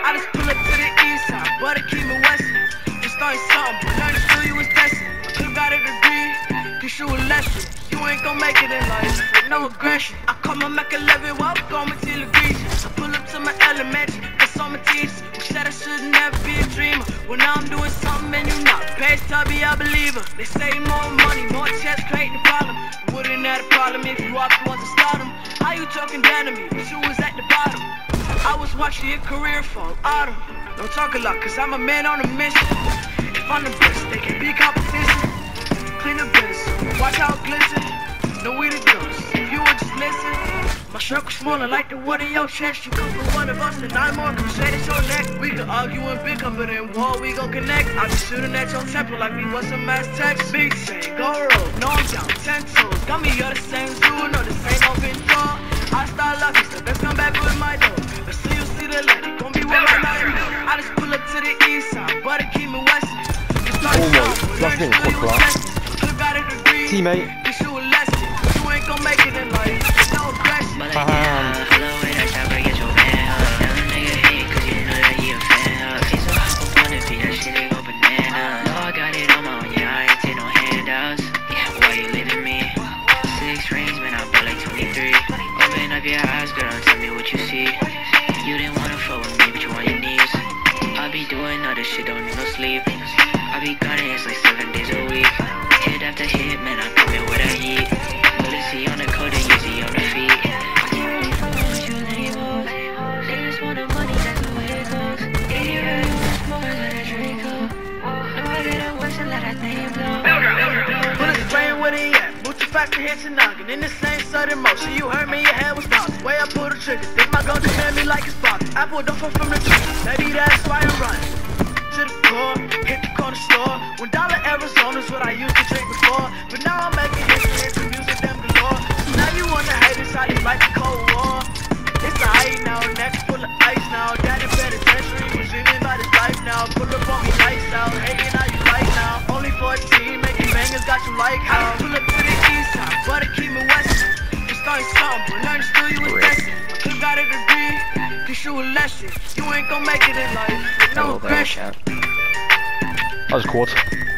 I just pull up to the east side, but I keep me Wesson. Just started something, but learning to you was testing. Could've got a degree, teach you a lesson. You ain't gon' make it in life with no aggression. I call my Mac 11 while I'm going to Legresia. I pull up to my elementary, cause all my teachers who said I should never be a dreamer. Well, now I'm doing something and you not. Page tubby, I believe her. They say more money, more checks create the problem. Wouldn't have a problem if you walked once and stardom. How you talking down to me, but you was at the bottom. I was watching your career fall autumn. Don't talk a lot, cause I'm a man on a mission. If I'm the best, they can be competition. Clean the biz, watch how it glisten. Know we the ghosts, if you would just listen. My circle's smaller like the wood in your chest. You come from one of us and I'm more crusaders your neck. We could argue and bicker, but in war we gon' connect. I be shooting at your temple like we was some mass text. Big saying, go roll, no I'm down, 10 toes. Got me all the same zoo, no this ain't no door. I start lucky, so let's come back with my door. Let's see you see the light, it gon' be with my life. I just pull up to the east side, but it keep me Wesson. Teammate. You ain't gon' make it in life. No aggression. Your eyes, girl, tell me what you see. You didn't wanna fuck with me, but you on your knees. I be doing all this shit, don't need no sleep. I be gunning, it's like 7 days a week. Hit after hit, man, I come in with a heat. Bulletsy on the code and easy on the feet. I can't really fuck with you labels. They just want the money, that's the way it goes. Yeah, you really want more than a Draco. No, I get a Wesson, let that thing blow. Bullets spraying where they at. Faster hits your noggin in the same sudden motion. You heard me, your head was bouncing. Way I pull the trigger, think my gun demand me like it's boxing. I pulled off from the trigger, maybe that's why I'm running. To the core, hit the corner store. $1 Arizona's what I used to drink before. But now I'm making history and music them galore. So now you wanna hate inside it's like a Cold War. It's a hate now, neck full of ice now. Daddy penitentiary was dreaming about his life now. Pull up on me lights out, hating how you like now. Only 14, making bangers got you like how. Pull up to the east side, but it keep me Wesson. Just started something, but learning to you was testing. Could've got a degree, teach you a lesson. You ain't gon' make it in life with no aggression. That was quad.